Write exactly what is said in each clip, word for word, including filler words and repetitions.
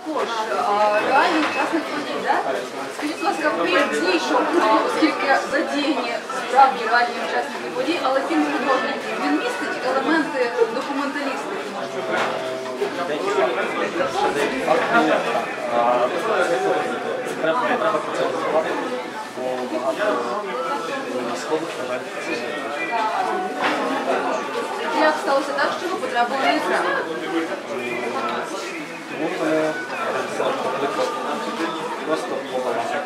також а, реальний учасник подій, да? Скажіть, будь ласка, фільм дійшов, оскільки задіяні справді реальні учасники подій, але фільм художній, він містить елементи документалістики, можливо? Треба про це розмовляти, бо багато сходу моментів. Як сталося так, що ви потрапили на екран? Тому мене просто побалася.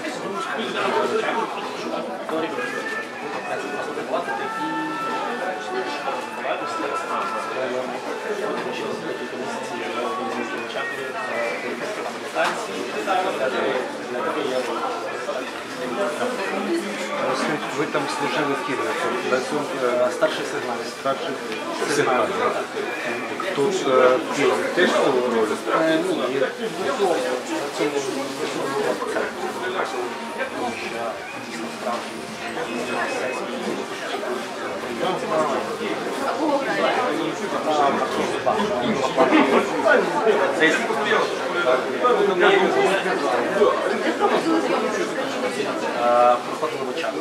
Ви там служили в Києві, Старший сигнал. старший сигнал. Тут Київ теж цю роль? Ні, на цьому А кого граєте? Де проходили зйомки? проходили в очах.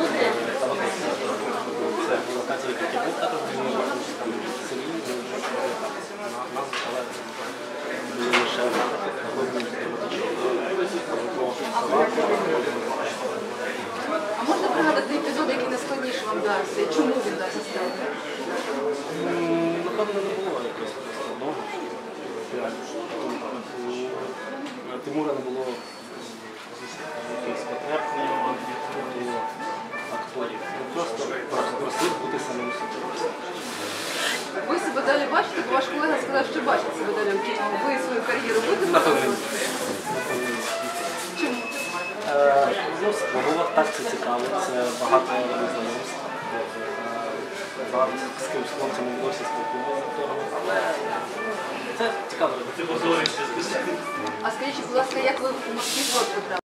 Це локація, яка був також там селі, але лише А можна пригадати епізод, який найскладніше вам дався? І чому він дався складно? напевно, не було якось складного. Тимура не було якихось потреб до акторів. Просто просив бути самим собою. Ви себе далі бачите, бо ваш колега сказав, що бачить себе далі в кіно. Ви свою кар'єру будете продовжувати? Чому? Ну, спробував, так, це цікаво, це багато знайомств. Багато з ким з хлопцями вдалося спілкуватися з акторами, але це цікаво. А скажіть, будь ласка, як ви в Москві потрапили?